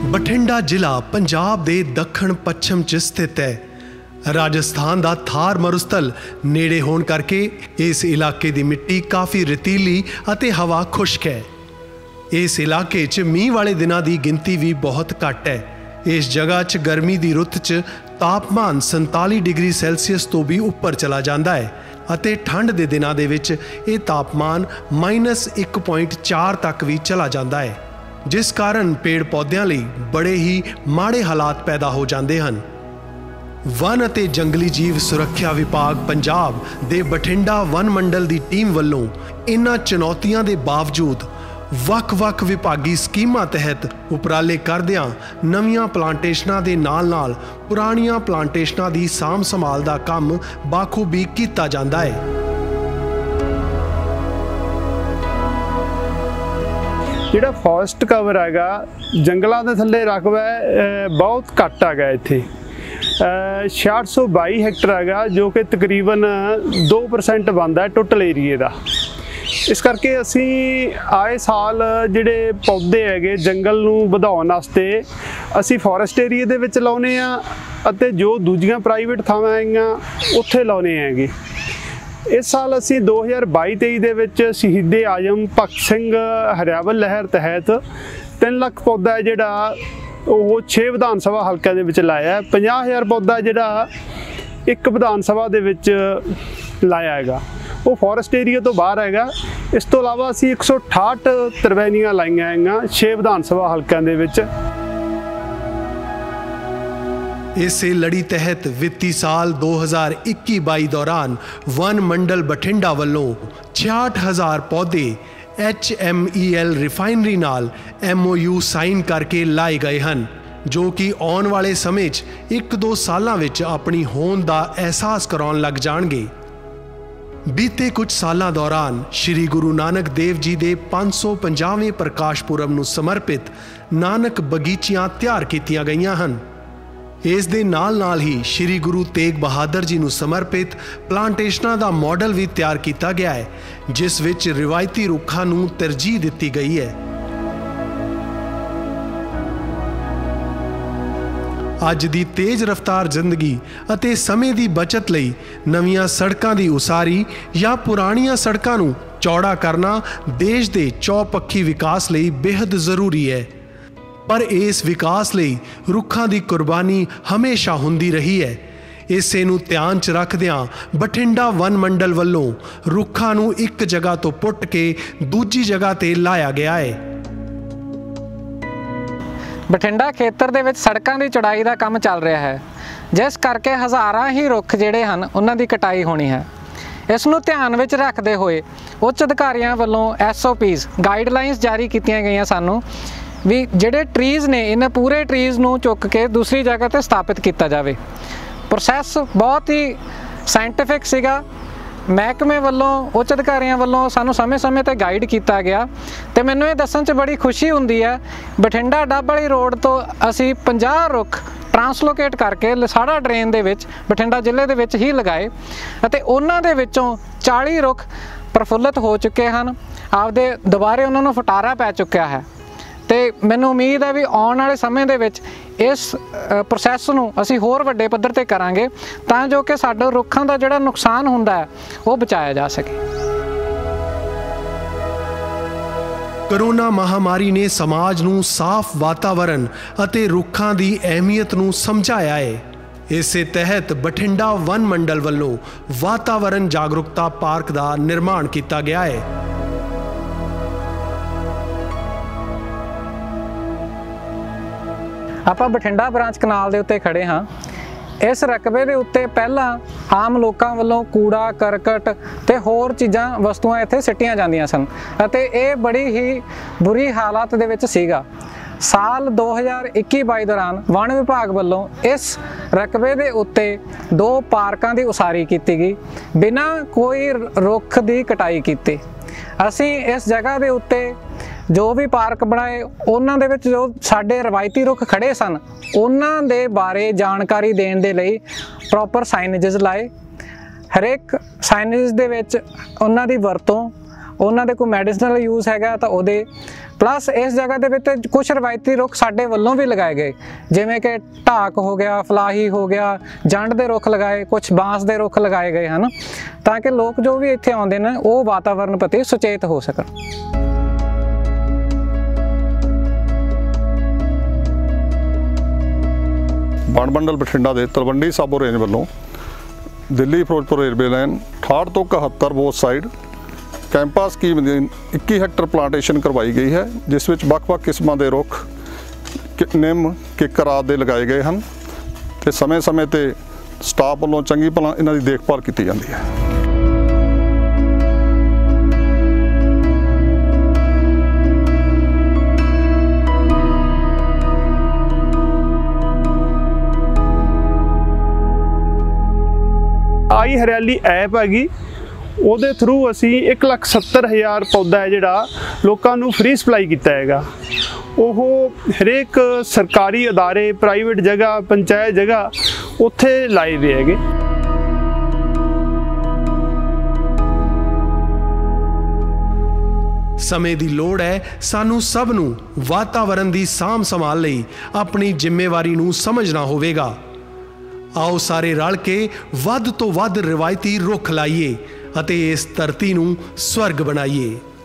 ਬਠਿੰਡਾ ਜ਼ਿਲ੍ਹਾ ਪੰਜਾਬ ਦੇ ਦੱਖਣ ਪੱਛਮ 'ਚ ਸਥਿਤ ਹੈ। ਰਾਜਸਥਾਨ ਦਾ ਥਾਰ ਮਰੁਸਥਲ ਨੇੜੇ ਹੋਣ ਕਰਕੇ ਇਸ ਇਲਾਕੇ ਦੀ ਮਿੱਟੀ ਕਾਫੀ ਰਤੀਲੀ ਅਤੇ ਹਵਾ ਖੁਸ਼ਕ ਹੈ। ਇਸ ਇਲਾਕੇ 'ਚ ਮੀਂਹ ਵਾਲੇ ਦਿਨਾਂ ਦੀ ਗਿਣਤੀ ਵੀ ਬਹੁਤ ਘੱਟ ਹੈ। ਇਸ ਜਗ੍ਹਾ 'ਚ ਗਰਮੀ ਦੀ ਰੁੱਤ 'ਚ ਤਾਪਮਾਨ 47 ਡਿਗਰੀ ਸੈਲਸੀਅਸ ਤੋਂ ਵੀ ਉੱਪਰ ਚਲਾ ਜਾਂਦਾ ਹੈ ਅਤੇ ਠੰਡ ਦੇ ਦਿਨਾਂ ਦੇ ਵਿੱਚ ਇਹ ਤਾਪਮਾਨ -1.4 ਤੱਕ ਵੀ ਚਲਾ ਜਾਂਦਾ ਹੈ, ਜਿਸ ਕਾਰਨ ਪੇੜ ਪੌਦਿਆਂ ਲਈ ਬੜੇ ਹੀ ਮਾੜੇ ਹਾਲਾਤ ਪੈਦਾ ਹੋ ਜਾਂਦੇ ਹਨ। ਵਨ ਅਤੇ ਜੰਗਲੀ ਜੀਵ ਸੁਰੱਖਿਆ ਵਿਭਾਗ ਪੰਜਾਬ ਦੇ ਬਠਿੰਡਾ ਵਨ ਮੰਡਲ ਦੀ ਟੀਮ ਵੱਲੋਂ ਇਨ੍ਹਾਂ ਚੁਣੌਤੀਆਂ ਦੇ ਬਾਵਜੂਦ ਵੱਖ-ਵੱਖ ਵਿਭਾਗੀ ਸਕੀਮਾਂ ਤਹਿਤ ਉਪਰਾਲੇ ਕਰਦਿਆਂ ਨਵੀਆਂ ਪਲਾਂਟੇਸ਼ਨਾਂ ਦੇ ਨਾਲ-ਨਾਲ ਪੁਰਾਣੀਆਂ ਪਲਾਂਟੇਸ਼ਨਾਂ ਦੀ ਸਾਂਭ ਸੰਭਾਲ ਦਾ ਕੰਮ ਬਾਖੂਬੀ ਕੀਤਾ ਜਾਂਦਾ ਹੈ। ਜਿਹੜਾ ਫੋਰੈਸਟ ਕਵਰ ਹੈਗਾ, ਜੰਗਲਾਂ ਦੇ ਥੱਲੇ ਰਕਬਾ ਬਹੁਤ ਘੱਟ ਹੈਗਾ। ਇੱਥੇ 622 ਹੈਕਟਰ ਹੈਗਾ, ਜੋ ਕਿ ਤਕਰੀਬਨ 2% ਬਣਦਾ ਟੋਟਲ ਏਰੀਏ ਦਾ। ਇਸ ਕਰਕੇ ਅਸੀਂ ਆਏ ਸਾਲ ਜਿਹੜੇ ਪੌਦੇ ਹੈਗੇ ਜੰਗਲ ਨੂੰ ਵਧਾਉਣ ਵਾਸਤੇ ਅਸੀਂ ਫੋਰੈਸਟ ਏਰੀਏ ਦੇ ਵਿੱਚ ਲਾਉਨੇ ਆ ਅਤੇ ਜੋ ਦੂਜੀਆਂ ਪ੍ਰਾਈਵੇਟ ਥਾਵਾਂ ਹੈਗੀਆਂ ਉੱਥੇ ਲਾਉਨੇ ਹੈਗੇ। ਇਸ ਸਾਲ ਅਸੀਂ 2022-23 ਦੇ ਵਿੱਚ ਸ਼ਹੀਦੇ ਆਜ਼ਮ ਭਗਤ ਸਿੰਘ ਹਰਿਆਵਲ ਲਹਿਰ ਤਹਿਤ 3 ਲੱਖ ਪੌਦਾ ਜਿਹੜਾ ਉਹ 6 ਵਿਧਾਨ ਸਭਾ ਹਲਕਿਆਂ ਦੇ ਵਿੱਚ ਲਾਇਆ। 50,000 ਪੌਦਾ ਜਿਹੜਾ ਇੱਕ ਵਿਧਾਨ ਸਭਾ ਦੇ ਵਿੱਚ ਲਾਇਆ ਹੈਗਾ, ਉਹ ਫੋਰੈਸਟ ਏਰੀਆ ਤੋਂ ਬਾਹਰ ਹੈਗਾ। ਇਸ ਤੋਂ ਇਲਾਵਾ ਅਸੀਂ 168 ਤਰਵੈਨੀਆਂ ਲਾਈਆਂ ਹੈਗੀਆਂ 6 ਵਿਧਾਨ ਸਭਾ ਹਲਕਿਆਂ ਦੇ ਵਿੱਚ। ਇਸੇ ਲੜੀ ਤਹਿਤ ਵਿੱਤੀ ਸਾਲ 2021-22 ਦੌਰਾਨ ਵਨ ਮੰਡਲ ਬਠਿੰਡਾ ਵੱਲੋਂ 66,000 ਪੌਦੇ HMEL ਰਿਫਾਈਨਰੀ ਨਾਲ MOU ਸਾਈਨ ਕਰਕੇ ਲਾਏ ਗਏ ਹਨ, ਜੋ ਕਿ ਆਉਣ ਵਾਲੇ ਸਮੇਂ 'ਚ 1-2 ਸਾਲਾਂ ਵਿੱਚ ਆਪਣੀ ਹੋਂਦ ਦਾ ਅਹਿਸਾਸ ਕਰਾਉਣ ਲੱਗ ਜਾਣਗੇ। ਬੀਤੇ ਕੁਝ ਸਾਲਾਂ ਦੌਰਾਨ ਸ਼੍ਰੀ ਗੁਰੂ ਨਾਨਕ ਦੇਵ ਜੀ ਦੇ 550ਵੇਂ ਪ੍ਰਕਾਸ਼ ਪੁਰਬ ਨੂੰ ਸਮਰਪਿਤ ਨਾਨਕ ਬਗੀਚੀਆਂ ਤਿਆਰ ਕੀਤੀਆਂ ਗਈਆਂ ਹਨ। ਇਸ ਦੇ ਨਾਲ ਹੀ ਸ਼੍ਰੀ ਗੁਰੂ ਤੇਗ ਬਹਾਦਰ ਜੀ ਨੂੰ ਸਮਰਪਿਤ ਪਲਾਂਟੇਸ਼ਨਾਂ ਦਾ ਮਾਡਲ ਵੀ ਤਿਆਰ ਕੀਤਾ ਗਿਆ ਹੈ, ਜਿਸ ਵਿੱਚ ਰਿਵਾਇਤੀ ਰੁੱਖਾਂ ਨੂੰ ਤਰਜੀਹ ਦਿੱਤੀ ਗਈ ਹੈ। ਅੱਜ ਦੀ ਤੇਜ਼ ਰਫ਼ਤਾਰ ਜ਼ਿੰਦਗੀ ਅਤੇ ਸਮੇਂ ਦੀ ਬਚਤ ਲਈ ਨਵੀਆਂ ਸੜਕਾਂ ਦੀ ਉਸਾਰੀ ਜਾਂ ਪੁਰਾਣੀਆਂ ਸੜਕਾਂ ਨੂੰ ਚੌੜਾ ਕਰਨਾ ਦੇਸ਼ ਦੇ ਚੌਪੱਖੀ ਵਿਕਾਸ ਲਈ ਬੇहद ਜ਼ਰੂਰੀ ਹੈ। ਪਰ ਇਸ ਵਿਕਾਸ ਲਈ ਰੁੱਖਾਂ ਦੀ ਕੁਰਬਾਨੀ ਹਮੇਸ਼ਾ ਹੁੰਦੀ ਰਹੀ ਹੈ। ਇਸੇ ਨੂੰ ਧਿਆਨ 'ਚ ਰੱਖਦਿਆਂ ਬਠਿੰਡਾ ਵਨ ਮੰਡਲ ਵੱਲੋਂ ਰੁੱਖਾਂ ਨੂੰ ਇੱਕ ਜਗ੍ਹਾ ਤੋਂ ਪੁੱਟ ਕੇ ਦੂਜੀ ਜਗ੍ਹਾ ਤੇ ਲਾਇਆ ਗਿਆ ਹੈ। ਬਠਿੰਡਾ ਖੇਤਰ ਦੇ ਵਿੱਚ ਸੜਕਾਂ ਦੀ ਚੌੜਾਈ ਦਾ ਕੰਮ ਚੱਲ ਰਿਹਾ ਹੈ, ਜਿਸ ਕਰਕੇ ਹਜ਼ਾਰਾਂ ਹੀ ਰੁੱਖ ਜਿਹੜੇ ਹਨ ਉਹਨਾਂ ਦੀ ਕਟਾਈ ਹੋਣੀ ਹੈ। ਇਸ ਨੂੰ ਧਿਆਨ ਵਿੱਚ ਰੱਖਦੇ ਹੋਏ ਉੱਚ ਅਧਿਕਾਰੀਆਂ ਵੱਲੋਂ SOPs ਗਾਈਡਲਾਈਨਸ ਜਾਰੀ ਕੀਤੀਆਂ ਗਈਆਂ ਸਾਨੂੰ ਵੀ ਜਿਹੜੇ ਟਰੀਜ਼ ਨੇ ਇਹਨਾਂ ਪੂਰੇ ਟਰੀਜ਼ ਨੂੰ ਚੁੱਕ ਕੇ ਦੂਸਰੀ ਜਗ੍ਹਾ ਤੇ ਸਥਾਪਿਤ ਕੀਤਾ ਜਾਵੇ। ਪ੍ਰੋਸੈਸ ਬਹੁਤ ਹੀ ਸਾਇੰਟੀਫਿਕ ਸੀਗਾ। ਮਹਿਕਮੇ ਵੱਲੋਂ ਉੱਚ ਅਧਿਕਾਰੀਆਂ ਵੱਲੋਂ ਸਾਨੂੰ ਸਮੇਂ-ਸਮੇਂ ਤੇ ਗਾਈਡ ਕੀਤਾ ਗਿਆ ਤੇ ਮੈਨੂੰ ਇਹ ਦੱਸਣ 'ਚ ਬੜੀ ਖੁਸ਼ੀ ਹੁੰਦੀ ਹੈ ਬਠਿੰਡਾ ਡੱਬ ਵਾਲੀ ਰੋਡ ਤੋਂ ਅਸੀਂ 50 ਰੁੱਖ ਟਰਾਂਸਲੋਕੇਟ ਕਰਕੇ ਲਸਾੜਾ ਡਰੇਨ ਦੇ ਵਿੱਚ ਬਠਿੰਡਾ ਜ਼ਿਲ੍ਹੇ ਦੇ ਵਿੱਚ ਹੀ ਲਗਾਏ ਅਤੇ ਉਹਨਾਂ ਦੇ ਵਿੱਚੋਂ 40 ਰੁੱਖ ਪ੍ਰਫੁੱਲਤ ਹੋ ਚੁੱਕੇ ਹਨ। ਆਪਦੇ ਦੁਬਾਰੇ ਉਹਨਾਂ ਨੂੰ ਫਟਾਰਾ ਪੈ ਚੁੱਕਿਆ ਹੈ ਤੇ ਮੈਨੂੰ ਉਮੀਦ ਹੈ ਵੀ ਆਉਣ ਵਾਲੇ ਸਮੇਂ ਦੇ ਵਿੱਚ ਇਸ ਪ੍ਰੋਸੈਸ ਨੂੰ ਅਸੀਂ ਹੋਰ ਵੱਡੇ ਪੱਧਰ ਤੇ ਕਰਾਂਗੇ ਤਾਂ ਜੋ ਕਿ ਸਾਡੇ ਰੁੱਖਾਂ ਦਾ ਜਿਹੜਾ ਨੁਕਸਾਨ ਹੁੰਦਾ ਹੈ ਉਹ ਬਚਾਇਆ ਜਾ ਸਕੇ। ਕੋਰੋਨਾ ਮਹਾਮਾਰੀ ਨੇ ਸਮਾਜ ਨੂੰ ਸਾਫ਼ ਵਾਤਾਵਰਣ ਅਤੇ ਰੁੱਖਾਂ ਦੀ ਅਹਿਮੀਅਤ ਨੂੰ ਸਮਝਾਇਆ ਹੈ। ਇਸੇ ਤਹਿਤ ਬਠਿੰਡਾ ਵਨ ਮੰਡਲ ਵੱਲੋਂ ਵਾਤਾਵਰਣ ਜਾਗਰੂਕਤਾ ਪਾਰਕ ਦਾ ਨਿਰਮਾਣ ਕੀਤਾ ਗਿਆ ਹੈ। ਆਪਾਂ ਬਠਿੰਡਾ ਬ੍ਰਾਂਚ ਕਨਾਲ ਦੇ ਉੱਤੇ ਖੜੇ ਹਾਂ। ਇਸ ਰਕਬੇ ਦੇ ਉੱਤੇ ਪਹਿਲਾਂ ਆਮ ਲੋਕਾਂ ਵੱਲੋਂ ਕੂੜਾ ਕਰਕਟ ਤੇ ਹੋਰ ਚੀਜ਼ਾਂ ਵਸਤੂਆਂ ਇੱਥੇ ਸਿੱਟੀਆਂ ਜਾਂਦੀਆਂ ਸਨ ਅਤੇ ਇਹ ਬੜੀ ਹੀ ਬੁਰੀ ਹਾਲਤ ਦੇ ਵਿੱਚ ਸੀਗਾ। ਸਾਲ 2021-22 ਦੌਰਾਨ ਵਣ ਵਿਭਾਗ ਵੱਲੋਂ ਇਸ ਰਕਬੇ ਦੇ ਉੱਤੇ 2 ਪਾਰਕਾਂ ਦੀ ਉਸਾਰੀ ਕੀਤੀ ਗਈ ਬਿਨਾਂ ਕੋਈ ਰੁੱਖ ਦੀ ਕਟਾਈ ਕੀਤੇ। ਅਸੀਂ ਇਸ ਜਗ੍ਹਾ ਦੇ ਉੱਤੇ ਜੋ ਵੀ ਪਾਰਕ ਬਣਾਏ ਉਹਨਾਂ ਦੇ ਵਿੱਚ ਜੋ ਸਾਡੇ ਰਵਾਇਤੀ ਰੁੱਖ ਖੜੇ ਸਨ ਉਹਨਾਂ ਦੇ ਬਾਰੇ ਜਾਣਕਾਰੀ ਦੇਣ ਦੇ ਲਈ ਪ੍ਰੋਪਰ ਸਾਈਨੇजेस ਲਾਏ। ਹਰੇਕ ਸਾਈਨੇਜ ਦੇ ਵਿੱਚ ਉਹਨਾਂ ਦੀ ਵਰਤੋਂ ਉਹਨਾਂ ਦੇ ਕੋਈ ਮੈਡੀਸਨਲ ਯੂਜ਼ ਹੈਗਾ ਤਾਂ ਉਹਦੇ प्लस इस जगह ਦੇ ਵਿੱਚ कुछ ਰਵਾਇਤੀ ਰੁੱਖ ਸਾਡੇ ਵੱਲੋਂ ਵੀ ਲਗਾਏ ਗਏ, ਜਿਵੇਂ ਕਿ ਢਾਕ ਹੋ ਗਿਆ, ਫਲਾਹੀ ਹੋ ਗਿਆ, ਜੰਡ ਦੇ ਰੁੱਖ ਲਗਾਏ, ਕੁਝ ਬਾਂਸ ਦੇ ਰੁੱਖ ਲਗਾਏ ਗਏ ਹਨ ਤਾਂ ਕਿ ਲੋਕ ਜੋ ਵੀ ਇੱਥੇ ਆਉਂਦੇ ਨੇ ਉਹ ਵਾਤਾਵਰਣ ਪ੍ਰਤੀ ਸੁਚੇਤ ਹੋ ਸਕਣ। ਵਣ ਮੰਡਲ ਬਠਿੰਡਾ ਦੇ ਤਲਵੰਡੀ ਸਾਬੋ ਰੇਂਜ ਵੱਲੋਂ ਦਿੱਲੀ ਫਿਰੋਜ਼ਪੁਰ ਰੇਲਵੇ ਲਾਈਨ 68 ਤੋਂ 71 both side CAMPA scheme 21 hectare plantation करवाई गई है, जिस विच ਵੱਖ-ਵੱਖ किस्मां दे रुख निम किकर आदि लगाए गए हैं ते समय-समय ते स्टाफ वालों चंगी भला इन्हां दी देखभाल की जाती है। आई हरियाली ऐप हैगी, ਉਹਦੇ ਥਰੂ ਅਸੀਂ 1,70,000 ਪੌਦਾ ਹੈ ਜਿਹੜਾ ਲੋਕਾਂ ਨੂੰ ਫ੍ਰੀ ਸਪਲਾਈ ਕੀਤਾ ਹੈਗਾ। ਉਹ ਹਰੇਕ ਸਰਕਾਰੀ ਅਦਾਰੇ, ਪ੍ਰਾਈਵੇਟ ਜਗ੍ਹਾ, ਪੰਚਾਇਤ ਜਗ੍ਹਾ ਉੱਥੇ ਲਾਏ ਹੋਏ ਹੈਗੇ। ਸਮੇਂ ਦੀ ਲੋੜ ਹੈ ਸਾਨੂੰ ਸਭ ਨੂੰ ਵਾਤਾਵਰਣ ਦੀ ਸਾਂਭ ਸੰਭਾਲ ਲਈ ਆਪਣੀ ਜ਼ਿੰਮੇਵਾਰੀ ਨੂੰ ਸਮਝਣਾ ਹੋਵੇਗਾ। ਆਓ ਸਾਰੇ ਰਲ ਕੇ ਵੱਧ ਤੋਂ ਵੱਧ ਰਵਾਇਤੀ ਰੁੱਖ ਲਾਈਏ ਅਤੇ ਇਸ ਧਰਤੀ ਨੂੰ ਸਵਰਗ ਬਣਾਈਏ।